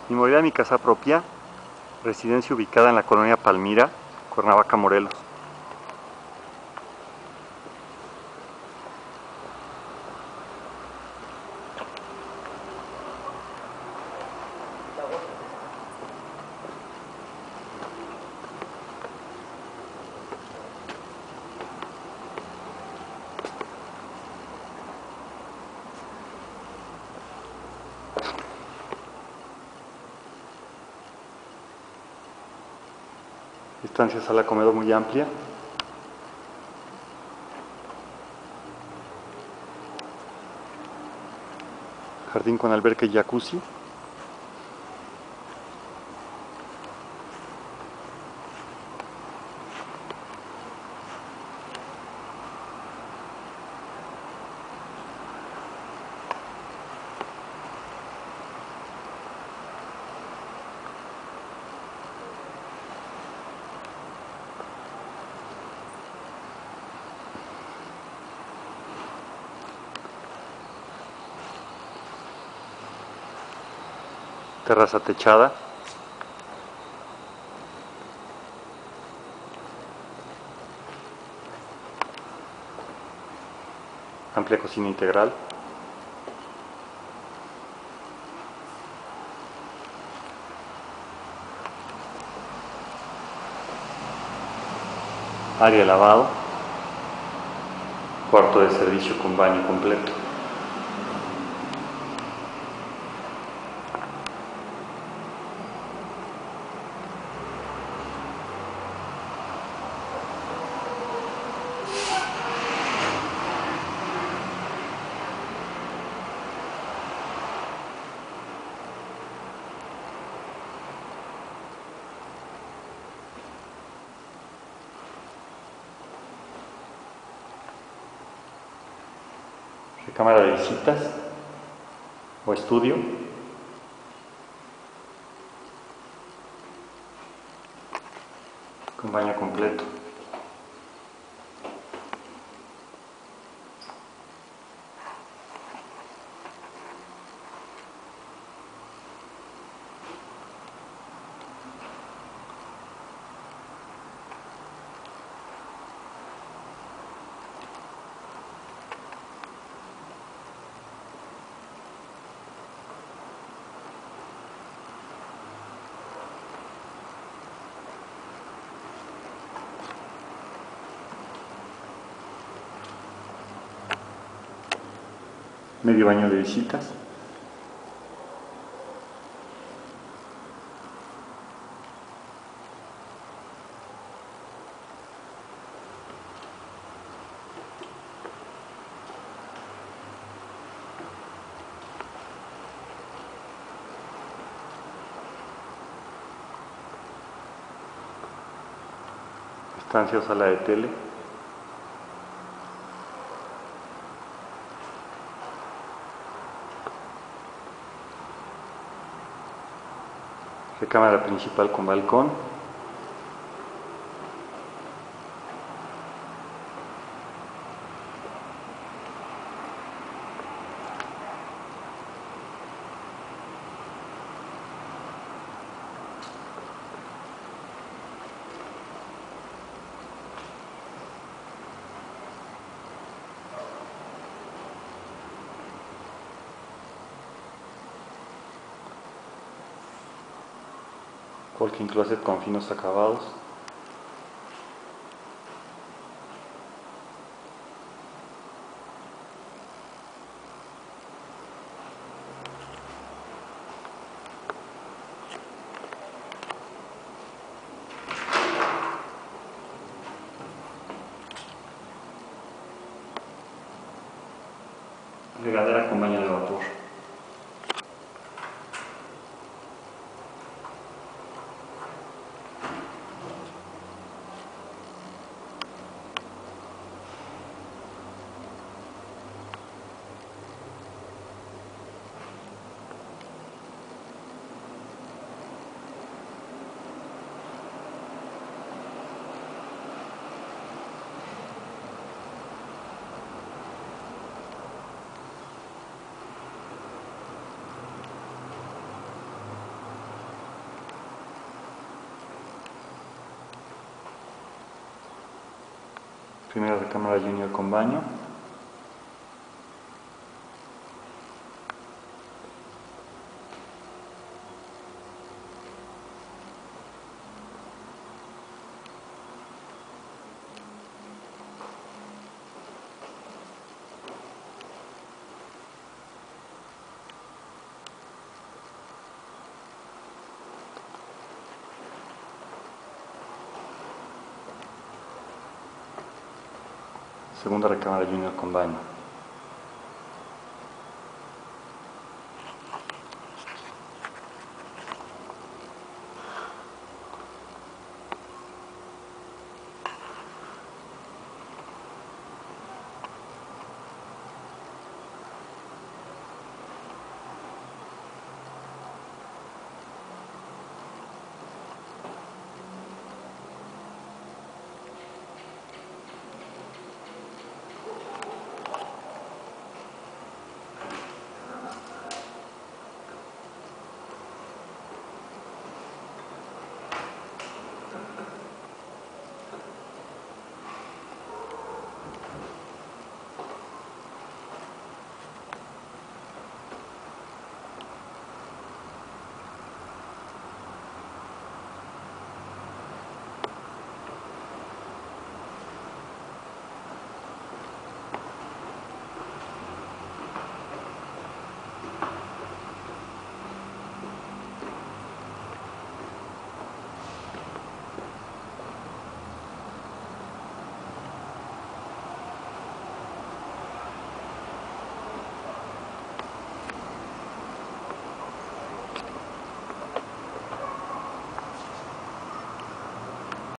Inmobiliaria Mi Casa Propia, residencia ubicada en la colonia Palmira, Cuernavaca, Morelos. Estancia sala comedor muy amplia. Jardín con alberca y jacuzzi. Terraza techada. Amplia cocina integral. Área de lavado. Cuarto de servicio con baño completo. Recámara de visitas o estudio. Con baño completo. Medio baño de visitas. Estancia o sala de tele. Recámara principal con balcón. Walk-in closet con finos acabados. Regadera con baño de vapor. Primera recámara junior con baño. Segunda recámara junior con baño.